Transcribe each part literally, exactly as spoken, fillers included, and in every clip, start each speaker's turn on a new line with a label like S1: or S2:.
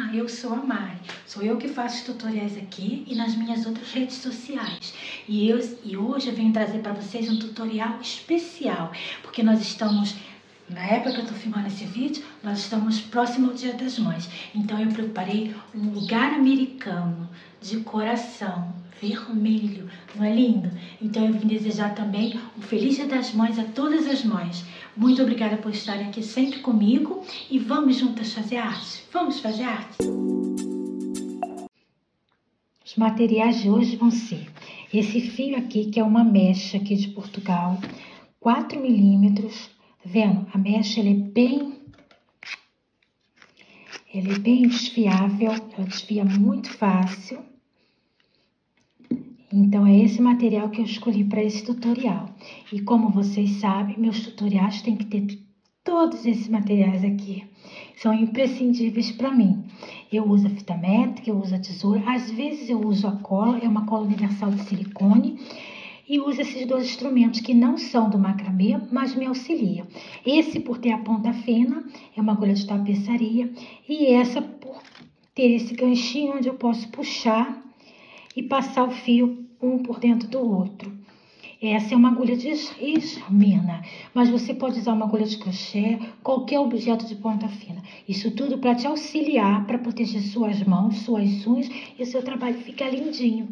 S1: Eu sou a Mari, sou eu que faço tutoriais aqui e nas minhas outras redes sociais. E, eu, e hoje eu venho trazer para vocês um tutorial especial, porque nós estamos, na época que eu estou filmando esse vídeo, nós estamos próximo ao Dia das Mães. Então eu preparei um lugar americano de coração vermelho, não é lindo? Então eu vim desejar também um Feliz Dia das Mães a todas as mães. Muito obrigada por estarem aqui sempre comigo e vamos juntas fazer arte? Vamos fazer arte? Os materiais de hoje vão ser esse fio aqui, que é uma mecha aqui de Portugal, quatro milímetros, vendo? A mecha ela é bem, ela é bem desfiável, ela desfia muito fácil. Então, é esse material que eu escolhi para esse tutorial. E como vocês sabem, meus tutoriais têm que ter todos esses materiais aqui. São imprescindíveis para mim. Eu uso a fita métrica, eu uso a tesoura. Às vezes eu uso a cola, é uma cola universal de silicone. E uso esses dois instrumentos que não são do macramê, mas me auxiliam. Esse, por ter a ponta fina, é uma agulha de tapeçaria. E essa, por ter esse ganchinho onde eu posso puxar e passar o fio um por dentro do outro. Essa é uma agulha de esmirna, mas você pode usar uma agulha de crochê, qualquer objeto de ponta fina. Isso tudo para te auxiliar, para proteger suas mãos, suas unhas e o seu trabalho ficar lindinho.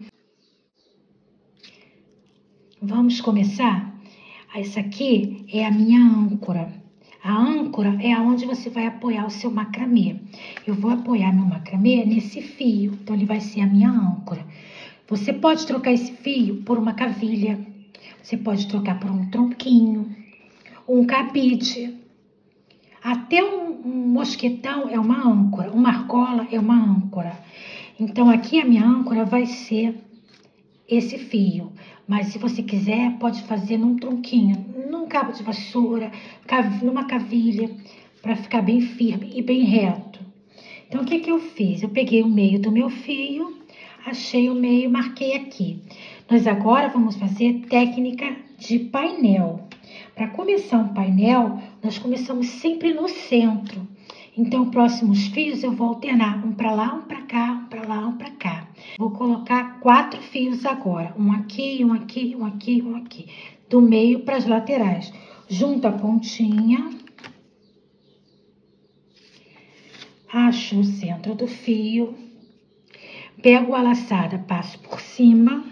S1: Vamos começar? Essa aqui é a minha âncora. A âncora é aonde você vai apoiar o seu macramê. Eu vou apoiar meu macramê nesse fio, então ele vai ser a minha âncora. Você pode trocar esse fio por uma cavilha, você pode trocar por um tronquinho, um cabide, até um, um mosquetão é uma âncora, uma argola é uma âncora. Então aqui a minha âncora vai ser esse fio, mas se você quiser pode fazer num tronquinho, num cabo de vassoura, numa cavilha, para ficar bem firme e bem reto. Então o que que eu fiz? Eu peguei o meio do meu fio, achei o meio, marquei aqui. Nós agora vamos fazer técnica de painel. Para começar um painel, nós começamos sempre no centro. Então, próximos fios eu vou alternar um para lá, um para cá, um para lá, um para cá. Vou colocar quatro fios agora. Um aqui, um aqui, um aqui, um aqui. Do meio para as laterais. Junto a pontinha. Acho o centro do fio. Pego a laçada, passo por cima,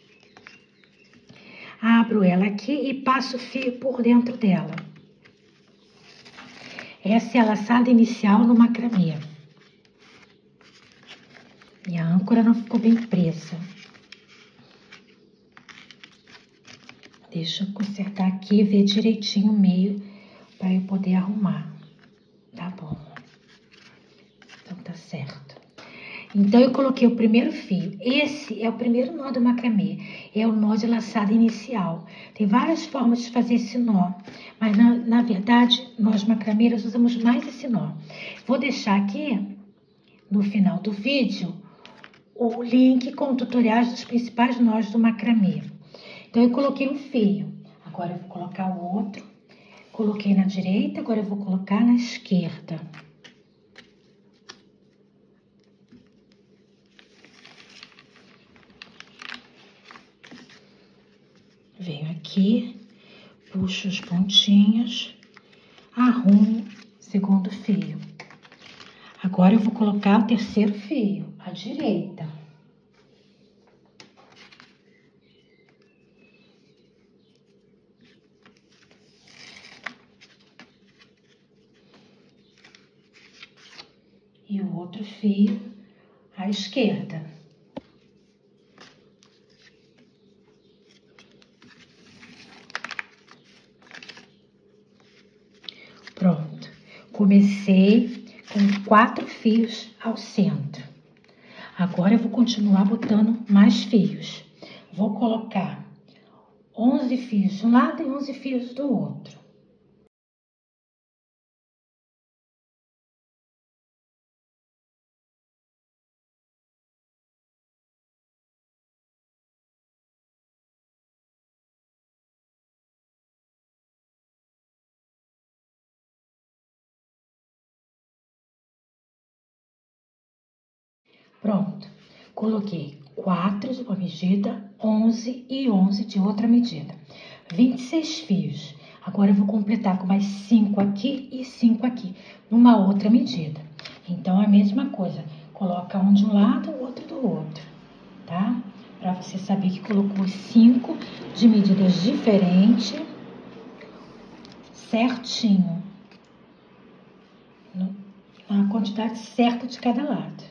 S1: abro ela aqui e passo o fio por dentro dela. Essa é a laçada inicial no macramê. Minha âncora não ficou bem presa. Deixa eu consertar aqui e ver direitinho o meio para eu poder arrumar. Tá bom. Então tá certo. Então, eu coloquei o primeiro fio. Esse é o primeiro nó do macramê. É o nó de laçada inicial. Tem várias formas de fazer esse nó. Mas, na, na verdade, nós macrameiras usamos mais esse nó. Vou deixar aqui, no final do vídeo, o link com tutoriais dos principais nós do macramê. Então, eu coloquei um fio. Agora, eu vou colocar o outro. Coloquei na direita, agora eu vou colocar na esquerda. Venho aqui, puxo os pontinhos, arrumo o segundo fio. Agora eu vou colocar o terceiro fio, à direita. E o outro fio à esquerda. Pronto, comecei com quatro fios ao centro. Agora eu vou continuar botando mais fios. Vou colocar onze fios de um lado e onze fios do outro. Pronto. Coloquei quatro de uma medida, onze e onze de outra medida. vinte e seis fios. Agora eu vou completar com mais cinco aqui e cinco aqui, numa outra medida. Então, a mesma coisa. Coloca um de um lado, o outro do outro, tá? Pra você saber que colocou cinco de medidas diferentes, certinho. Na quantidade certa de cada lado.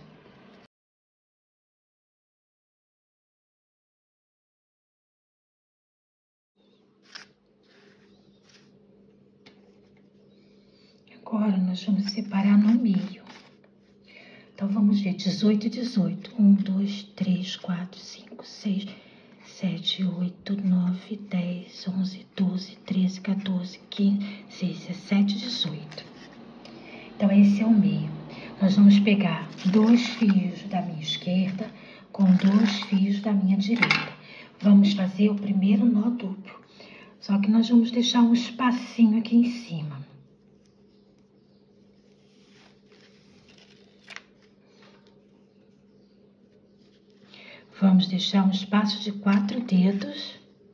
S1: Agora, nós vamos separar no meio. Então, vamos ver, dezoito e dezoito. um, dois, três, quatro, cinco, seis, sete, oito, nove, dez, onze, doze, treze, quatorze, quinze, dezesseis, dezessete, dezoito. Então, esse é o meio. Nós vamos pegar dois fios da minha esquerda com dois fios da minha direita. Vamos fazer o primeiro nó duplo. Só que nós vamos deixar um espacinho aqui em cima. Vamos deixar um espaço de quatro dedos,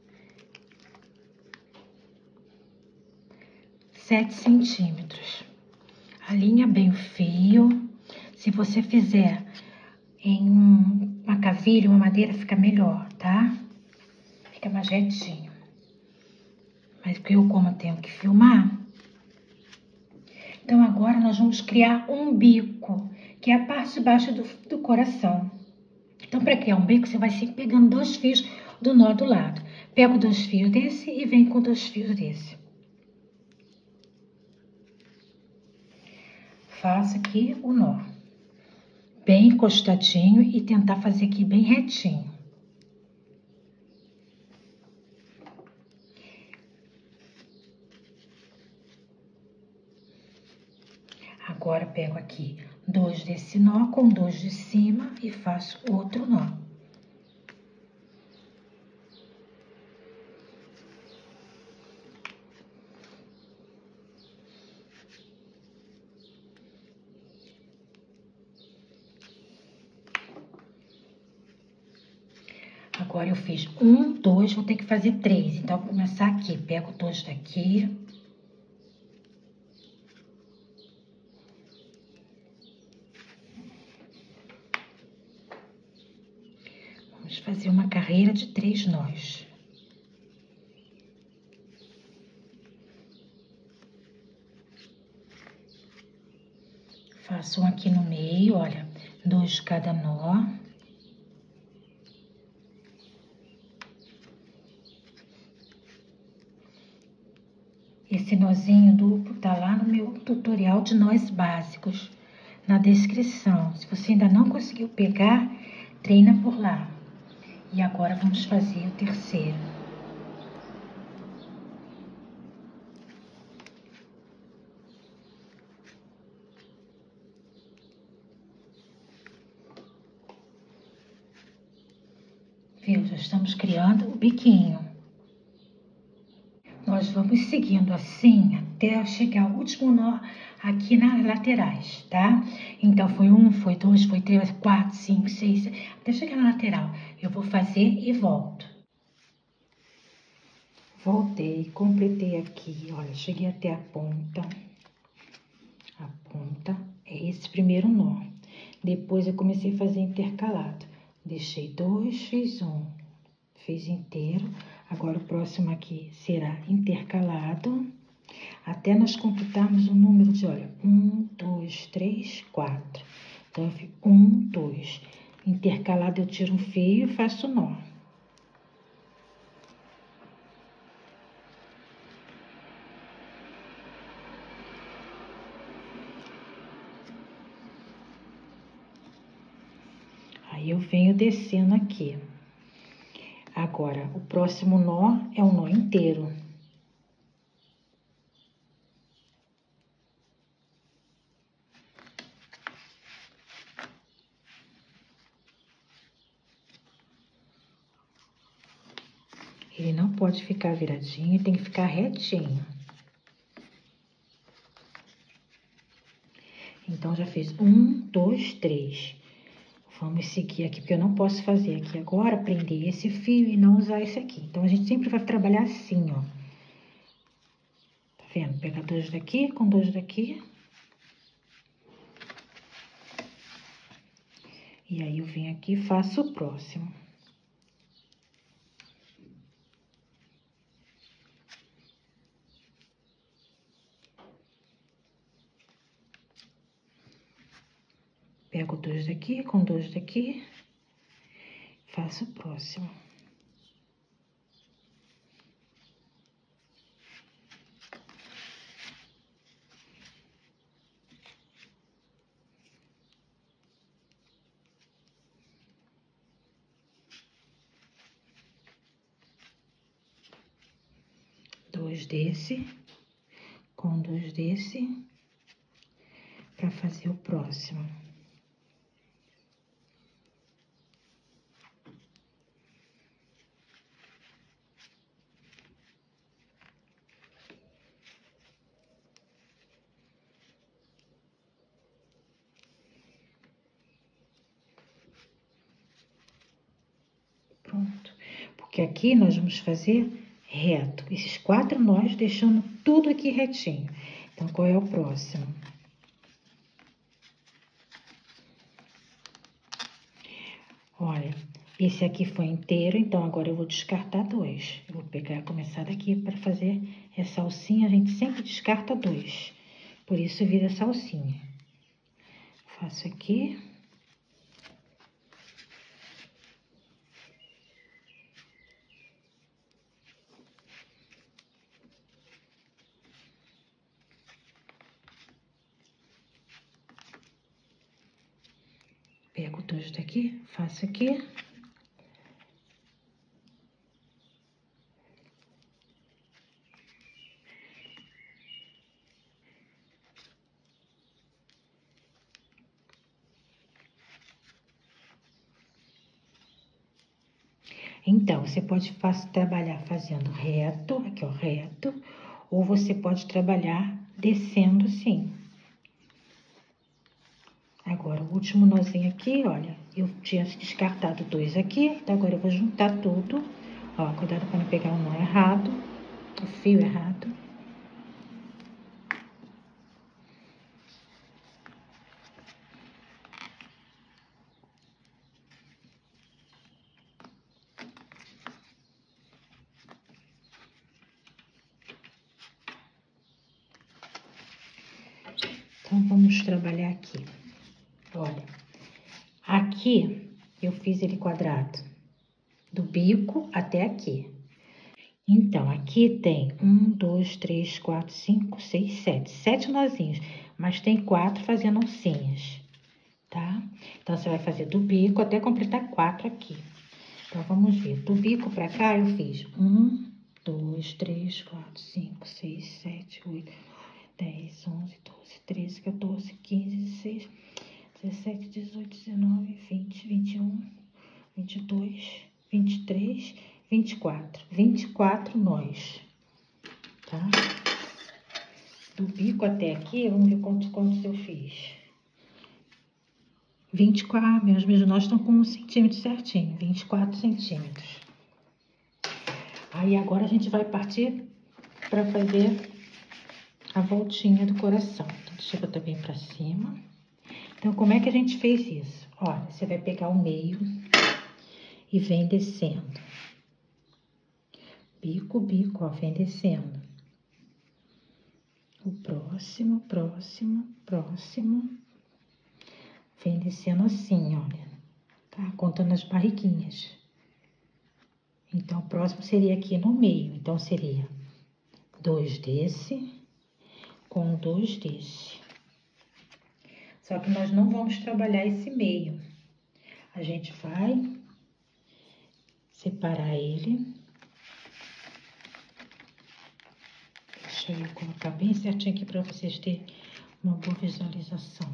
S1: sete centímetros. Alinha bem o fio. Se você fizer em uma cavilha, uma madeira, fica melhor, tá? Fica mais retinho. Mas eu, como eu tenho que filmar, então agora nós vamos criar um bico, que é a parte de baixo do, do coração. Então, para criar um bico, você vai sempre pegando dois fios do nó do lado. Pego dois fios desse e venho com dois fios desse. Faço aqui o nó. Bem encostadinho e tentar fazer aqui bem retinho. Agora, pego aqui dois desse nó com dois de cima e faço outro nó. Agora, eu fiz um, dois, vou ter que fazer três. Então, vou começar aqui. Pego dois daqui. Vamos fazer uma carreira de três nós. Faço um aqui no meio, olha, dois de cada nó. Esse nozinho duplo tá lá no meu tutorial de nós básicos, na descrição. Se você ainda não conseguiu pegar, treina por lá. E agora vamos fazer o terceiro. Viu? Já estamos criando o biquinho. Nós vamos seguindo assim até chegar ao último nó aqui nas laterais, tá? Então, foi um, foi dois, foi três, quatro, cinco, seis, até chegar na lateral. Eu vou fazer e volto. Voltei, completei aqui, olha, cheguei até a ponta. A ponta é esse primeiro nó. Depois eu comecei a fazer intercalado. Deixei dois, fiz um, fiz inteiro. Agora, o próximo aqui será intercalado, até nós completarmos o número de, olha, um, dois, três, quatro. Então, eu fiz um, dois. Intercalado, eu tiro um fio e faço nó. Aí, eu venho descendo aqui. Agora, o próximo nó é um nó inteiro. Ele não pode ficar viradinho, tem que ficar retinho. Então, já fiz um, dois, três. Vamos seguir aqui, porque eu não posso fazer aqui agora, prender esse fio e não usar esse aqui. Então, a gente sempre vai trabalhar assim, ó. Tá vendo? Pega dois daqui com dois daqui. E aí, eu venho aqui e faço o próximo. Pego dois daqui com dois daqui. Faço o próximo. Dois desse, com dois desse, para fazer o próximo. Pronto. Porque aqui nós vamos fazer reto. Esses quatro nós deixando tudo aqui retinho. Então, qual é o próximo? Olha, esse aqui foi inteiro, então agora eu vou descartar dois. Eu vou pegar, começar daqui para fazer essa alcinha, a gente sempre descarta dois. Por isso vira essa alcinha. Faço aqui. Pego dois daqui, faço aqui. Então, você pode faz, trabalhar fazendo reto, aqui ó, reto, ou você pode trabalhar descendo assim. Agora, o último nozinho aqui, olha, eu tinha descartado dois aqui, então agora eu vou juntar tudo. Ó, cuidado para não pegar o nó errado, o fio errado. Então, vamos trabalhar aqui. Olha, aqui eu fiz ele quadrado, do bico até aqui. Então, aqui tem um, dois, três, quatro, cinco, seis, sete. Sete nozinhos, mas tem quatro fazendo alcinhas, tá? Então, você vai fazer do bico até completar quatro aqui. Então, vamos ver. Do bico pra cá, eu fiz um, dois, três, quatro, cinco, seis, sete, oito, dez, onze, doze, treze, quatorze, quinze, dezesseis, dezessete, dezoito, dezenove, vinte, vinte e um, vinte e dois, vinte e três, vinte e quatro. vinte e quatro nós, tá? Do bico até aqui, vamos ver quantos, quantos eu fiz. vinte e quatro, meus, meus nós estão com um centímetro certinho, vinte e quatro centímetros. Aí agora a gente vai partir para fazer a voltinha do coração. Então, deixa eu botar bem para cima. Então, como é que a gente fez isso? Olha, você vai pegar o meio e vem descendo. Bico, bico, ó, vem descendo. O próximo, próximo, próximo. Vem descendo assim, olha. Tá? Contando as barriguinhas. Então, o próximo seria aqui no meio. Então, seria dois desse com dois desse. Só que nós não vamos trabalhar esse meio. A gente vai separar ele. Deixa eu colocar bem certinho aqui para vocês terem uma boa visualização.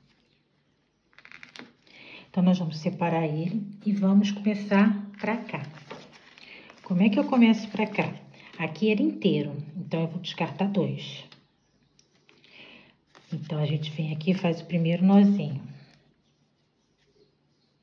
S1: Então, nós vamos separar ele e vamos começar pra cá. Como é que eu começo pra cá? Aqui era inteiro, então eu vou descartar dois. Então, a gente vem aqui e faz o primeiro nozinho.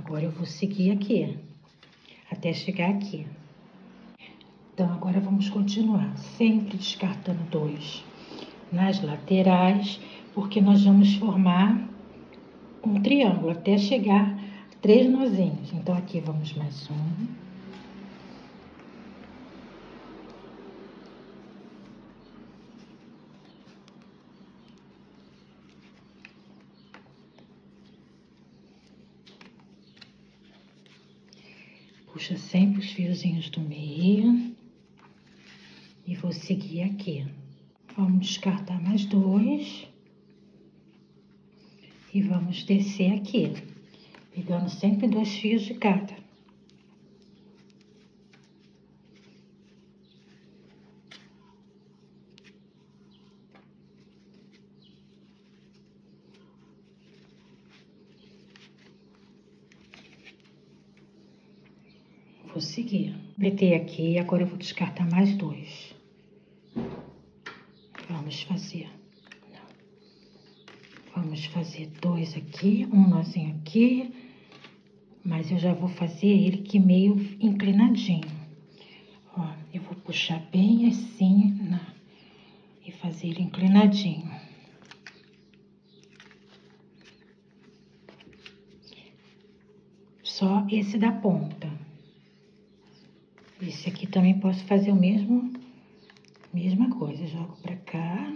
S1: Agora eu vou seguir aqui, até chegar aqui. Então, agora vamos continuar, sempre descartando dois nas laterais, porque nós vamos formar um triângulo até chegar a três nozinhos. Então, aqui vamos mais um. Puxa sempre os fiozinhos do meio e vou seguir aqui. Vamos descartar mais dois e vamos descer aqui, pegando sempre dois fios de cada. Vou seguir. Completei aqui, agora eu vou descartar mais dois. Vamos fazer. Não. Vamos fazer dois aqui, um nozinho aqui, mas eu já vou fazer ele que meio inclinadinho. Ó, eu vou puxar bem assim, né, e fazer ele inclinadinho. Só esse da ponta. Esse aqui também posso fazer o mesmo, mesma coisa. Jogo pra cá.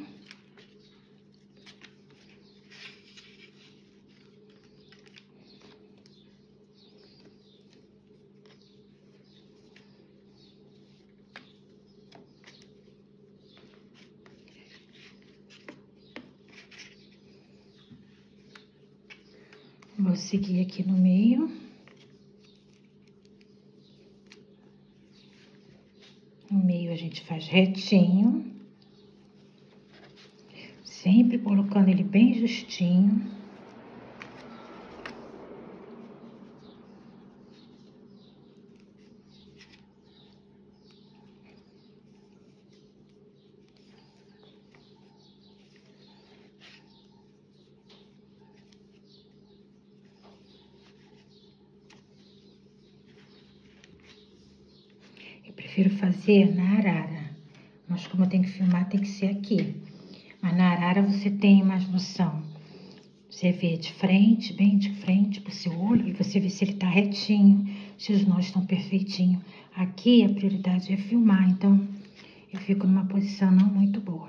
S1: Vou seguir aqui no meio. No meio a gente faz retinho, sempre colocando ele bem justinho. Eu prefiro fazer na arara, mas como eu tenho que filmar, tem que ser aqui. Mas na arara você tem mais noção. Você vê de frente, bem de frente pro seu olho, e você vê se ele tá retinho, se os nós estão perfeitinho. Aqui a prioridade é filmar, então eu fico numa posição não muito boa.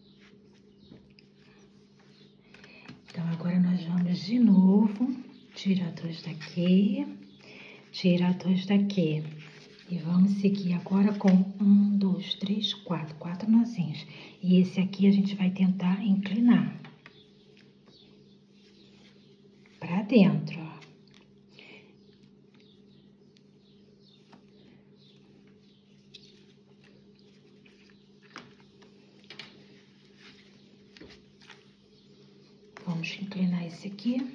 S1: Então agora nós vamos de novo tirar dois daqui, tirar dois daqui. E vamos seguir agora com um, dois, três, quatro, quatro nozinhos. E esse aqui a gente vai tentar inclinar pra dentro, ó. Vamos inclinar esse aqui.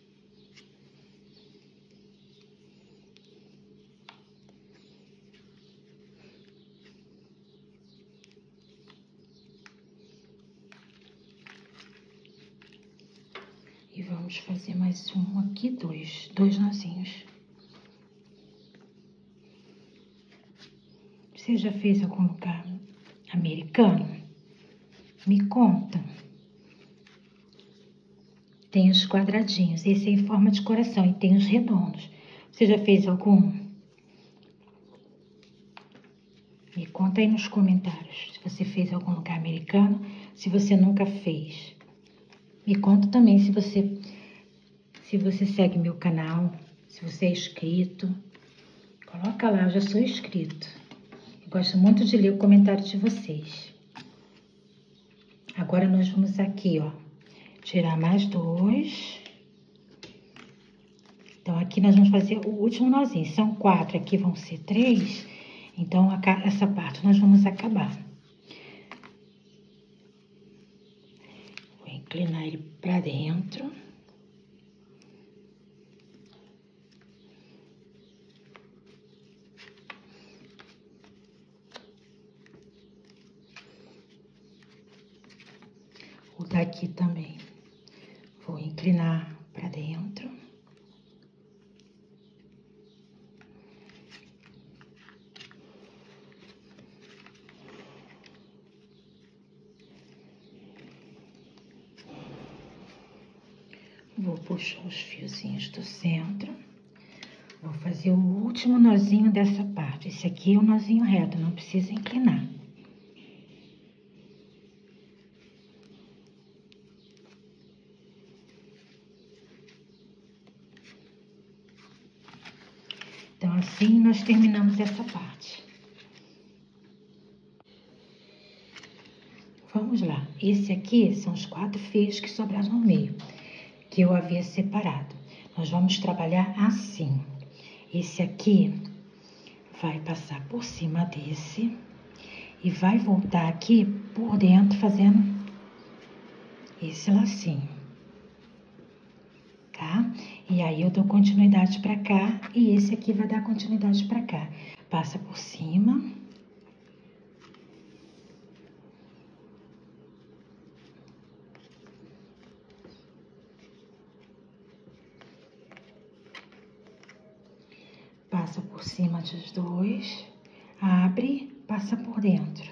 S1: E vamos fazer mais um aqui, dois, dois nozinhos. Você já fez algum lugar americano? Me conta. Tem os quadradinhos, esse é em forma de coração, e tem os redondos. Você já fez algum? Me conta aí nos comentários se você fez algum lugar americano, se você nunca fez. Me conta também se você, se você segue meu canal, se você é inscrito. Coloca lá, eu já sou inscrito. Eu gosto muito de ler o comentário de vocês. Agora nós vamos aqui, ó, tirar mais dois. Então, aqui nós vamos fazer o último nozinho. São quatro, aqui vão ser três. Então, essa parte nós vamos acabar. Vou inclinar ele pra dentro. O daqui também. Vou inclinar pra dentro. puxar os fiozinhos do centro. Vou fazer o último nozinho dessa parte. Esse aqui é o nozinho reto, não precisa inclinar. Então, assim, nós terminamos essa parte. Vamos lá. Esse aqui são os quatro fios que sobraram no meio, que eu havia separado. Nós vamos trabalhar assim. Esse aqui vai passar por cima desse e vai voltar aqui por dentro, fazendo esse lacinho, tá? E aí eu dou continuidade pra cá e esse aqui vai dar continuidade pra cá. Passa por cima. Passa por cima dos dois, abre, passa por dentro.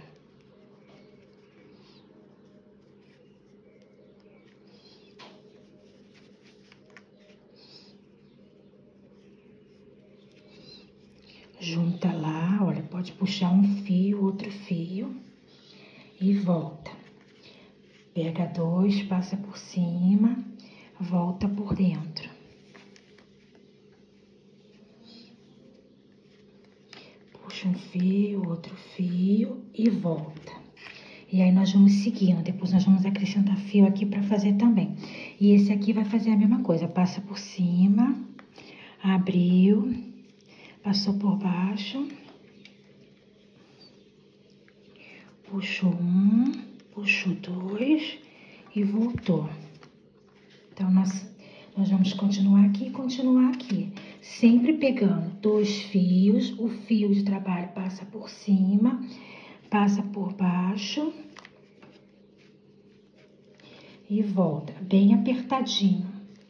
S1: Junta lá, olha, pode puxar um fio, outro fio e volta. Pega dois, passa por cima, volta por dentro. Puxa um fio, outro fio e volta. E aí nós vamos seguindo, depois nós vamos acrescentar fio aqui para fazer também. E esse aqui vai fazer a mesma coisa, passa por cima, abriu, passou por baixo, puxou um, puxou dois e voltou. Então, nós, nós vamos continuar aqui e continuar aqui. Sempre pegando dois fios, o fio de trabalho passa por cima, passa por baixo e volta, bem apertadinho,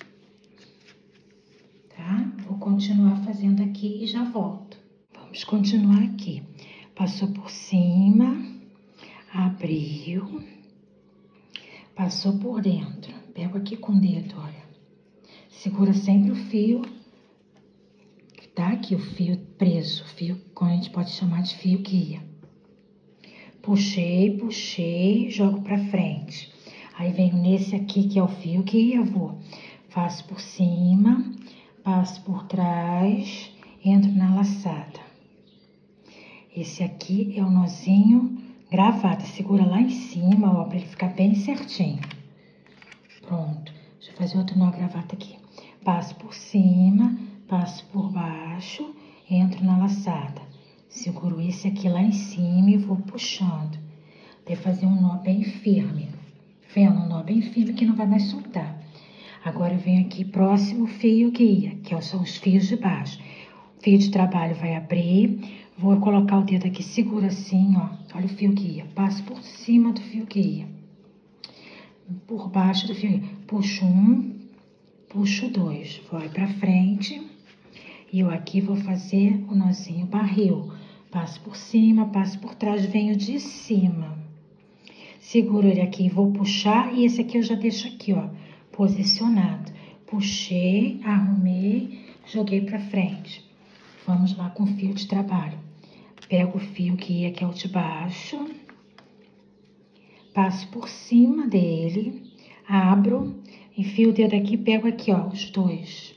S1: tá? Vou continuar fazendo aqui e já volto. Vamos continuar aqui. Passou por cima, abriu, passou por dentro. Pego aqui com o dedo, olha. Segura sempre o fio. Tá aqui o fio preso, o fio que a gente pode chamar de fio guia. Puxei, puxei, jogo pra frente. Aí venho nesse aqui que é o fio guia, vou, faço por cima, passo por trás, entro na laçada. Esse aqui é o nozinho gravata, segura lá em cima, ó, pra ele ficar bem certinho. Pronto, deixa eu fazer outro nó gravata aqui. Passo por cima, passo por baixo, entro na laçada. Seguro esse aqui lá em cima e vou puxando. Até fazer um nó bem firme. Vendo? Um nó bem firme que não vai mais soltar. Agora eu venho aqui próximo fio guia, que são os fios de baixo. O fio de trabalho vai abrir. Vou colocar o dedo aqui, seguro assim, ó. Olha o fio guia. Passo por cima do fio guia. Por baixo do fio guia. Puxo um, puxo dois. Vai pra frente. E eu aqui vou fazer o nozinho barril. Passo por cima, passo por trás, venho de cima. Seguro ele aqui, vou puxar e esse aqui eu já deixo aqui, ó, posicionado. Puxei, arrumei, joguei pra frente. Vamos lá com o fio de trabalho. Pego o fio que aqui é o de baixo. Passo por cima dele, abro, enfio o dedo aqui, pego aqui, ó, os dois.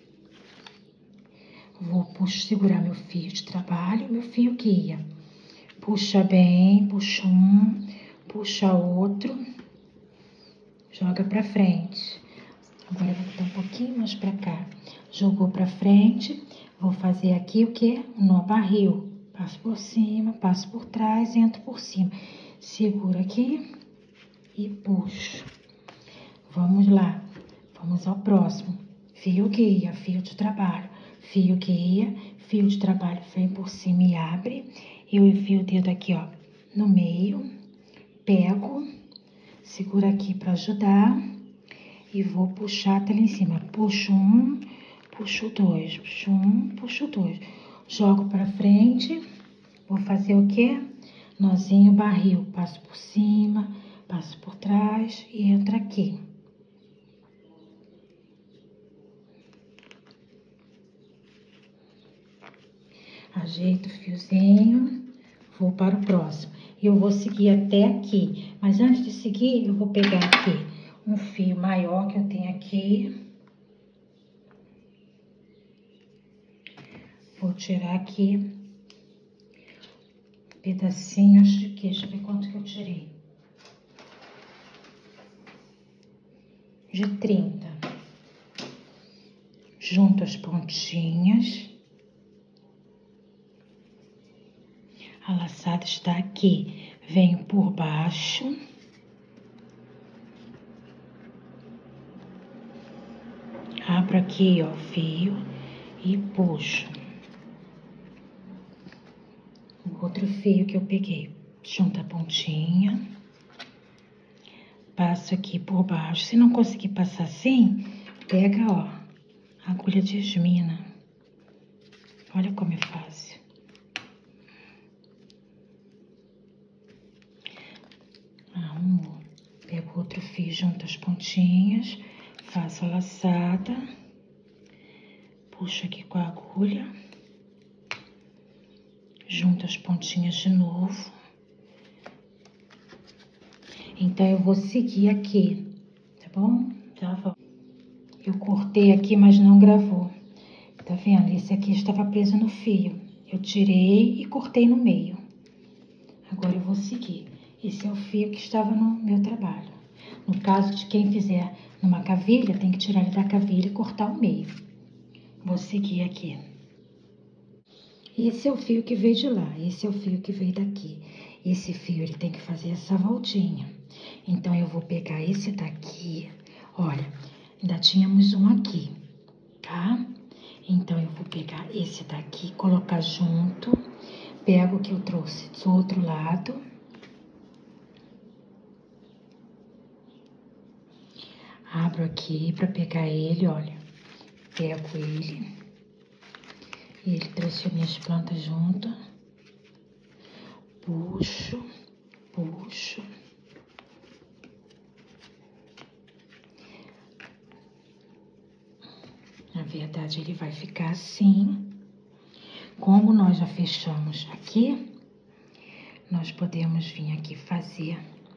S1: Vou puxo, segurar meu fio de trabalho, meu fio guia. Puxa bem, puxa um, puxa outro, joga pra frente. Agora eu vou botar um pouquinho mais pra cá. Jogou pra frente, vou fazer aqui o quê? Um nó barril. Passo por cima, passo por trás, entro por cima. Seguro aqui e puxo. Vamos lá, vamos ao próximo. Fio guia, fio de trabalho. Fio guia, fio de trabalho vem por cima e abre. Eu enfio o dedo aqui, ó, no meio. Pego, seguro aqui para ajudar e vou puxar até lá em cima. Puxo um, puxo dois, puxo um, puxo dois. Jogo para frente, vou fazer o quê? Nozinho barril. Passo por cima, passo por trás e entro aqui. Ajeito o fiozinho, vou para o próximo. E eu vou seguir até aqui. Mas antes de seguir, eu vou pegar aqui um fio maior que eu tenho aqui. Vou tirar aqui pedacinhos de aqui. Deixa eu ver quanto que eu tirei. De trinta. Junto as pontinhas. A laçada está aqui. Venho por baixo. Abro aqui, ó, o fio e puxo. O outro fio que eu peguei. Junto a pontinha. Passo aqui por baixo. Se não conseguir passar assim, pega, ó, agulha de esmina. Olha como é fácil. Arrumo. Pego outro fio junto às pontinhas. Faço a laçada. Puxo aqui com a agulha. Junto as pontinhas de novo. Então, eu vou seguir aqui, tá bom? Já volto. Eu cortei aqui, mas não gravou. Tá vendo? Esse aqui estava preso no fio. Eu tirei e cortei no meio. Agora eu vou seguir. Esse é o fio que estava no meu trabalho. No caso de quem fizer numa cavilha, tem que tirar ele da cavilha e cortar o meio. Vou seguir aqui. Esse é o fio que veio de lá. Esse é o fio que veio daqui. Esse fio, ele tem que fazer essa voltinha. Então, eu vou pegar esse daqui. Olha, ainda tínhamos um aqui, tá? Então, eu vou pegar esse daqui, colocar junto. Pego o que eu trouxe do outro lado. Abro aqui para pegar ele, olha. Pego ele. Ele trouxe as minhas plantas junto. Puxo, puxo. Na verdade, ele vai ficar assim. Como nós já fechamos aqui, nós podemos vir aqui fazer.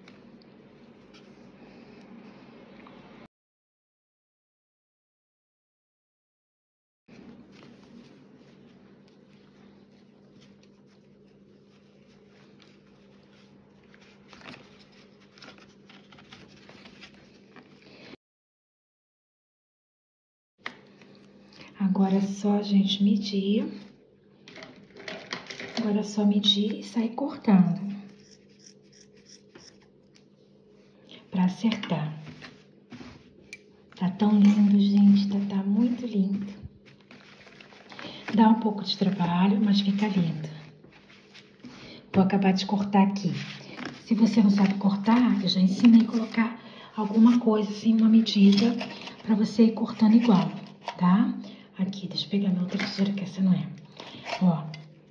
S1: Agora é só a gente medir. Agora é só medir e sair cortando. Pra acertar. Tá tão lindo, gente. Tá, tá muito lindo. Dá um pouco de trabalho, mas fica lindo. Vou acabar de cortar aqui. Se você não sabe cortar, eu já ensinei a colocar alguma coisa assim, uma medida, pra você ir cortando igual, tá? Aqui, deixa eu pegar minha outra tesoura, que essa não é. Ó.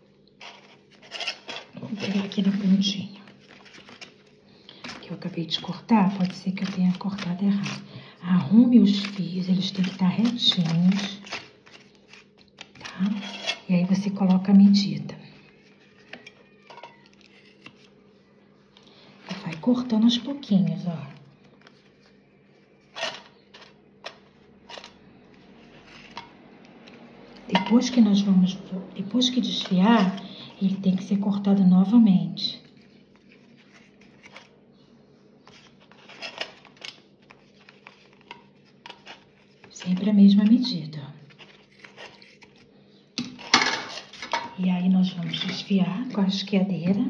S1: Vou pegar aqui na pontinha. Que eu acabei de cortar, pode ser que eu tenha cortado errado. Arrume os fios, eles têm que estar retinhos. Tá? E aí você coloca a medida. E vai cortando aos pouquinhos, ó. Depois que nós vamos, depois que desfiar, ele tem que ser cortado novamente. Sempre a mesma medida. E aí nós vamos desfiar com a esquiadeira.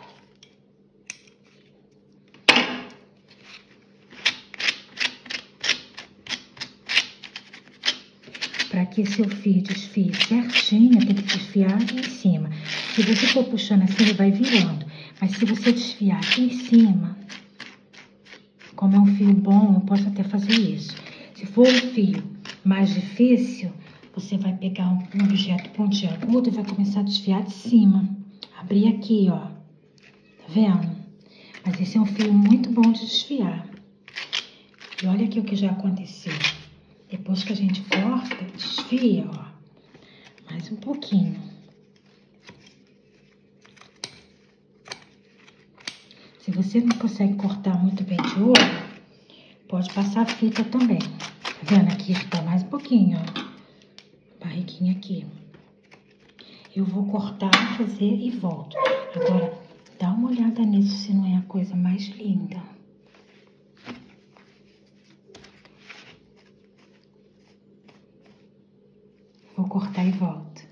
S1: Para que seu fio desfie certinho, tem que desfiar aqui em cima. Se você for puxando assim, ele vai virando. Mas se você desfiar aqui em cima, como é um fio bom, eu posso até fazer isso. Se for um fio mais difícil, você vai pegar um objeto pontiagudo e vai começar a desfiar de cima. Abrir aqui, ó. Tá vendo? Mas esse é um fio muito bom de desfiar. E olha aqui o que já aconteceu. Depois que a gente corta, desfia, ó, mais um pouquinho. Se você não consegue cortar muito bem de olho, pode passar fita também. Tá vendo? Aqui tá mais um pouquinho, ó. Barriguinha aqui. Eu vou cortar, fazer e volto. Agora, dá uma olhada nisso, se não é a coisa mais linda. Vou cortar e volto.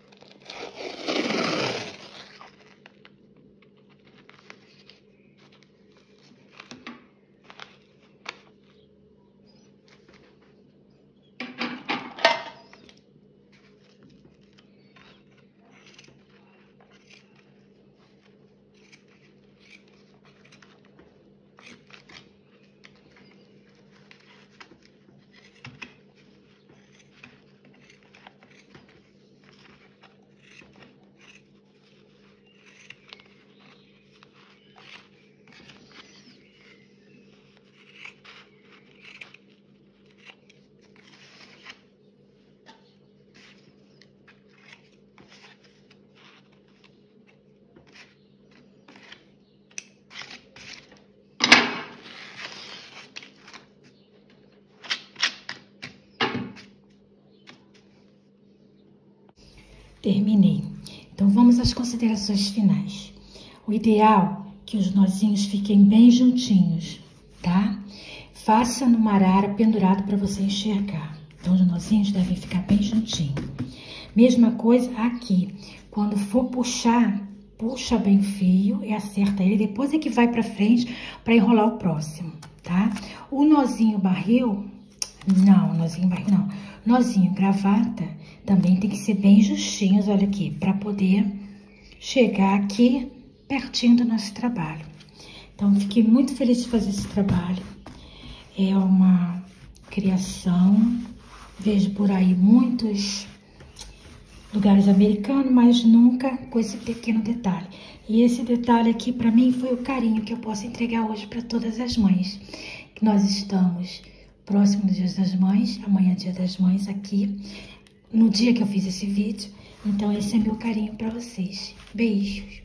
S1: Terminei. Então, vamos às considerações finais. O ideal é que os nozinhos fiquem bem juntinhos, tá? Faça numa arara pendurado para você enxergar. Então, os nozinhos devem ficar bem juntinhos. Mesma coisa aqui. Quando for puxar, puxa bem o fio e acerta ele. Depois é que vai para frente para enrolar o próximo, tá? O nozinho barril, não, nozinho barril não. Nozinho gravata também tem que ser bem justinhos, olha aqui, para poder chegar aqui pertinho do nosso trabalho. Então, fiquei muito feliz de fazer esse trabalho. É uma criação, vejo por aí muitos lugares americanos, mas nunca com esse pequeno detalhe. E esse detalhe aqui, para mim, foi o carinho que eu posso entregar hoje para todas as mães. Que nós estamos próximo do Dia das Mães, amanhã é Dia das Mães aqui, no dia que eu fiz esse vídeo. Então, esse é meu carinho para vocês. Beijos!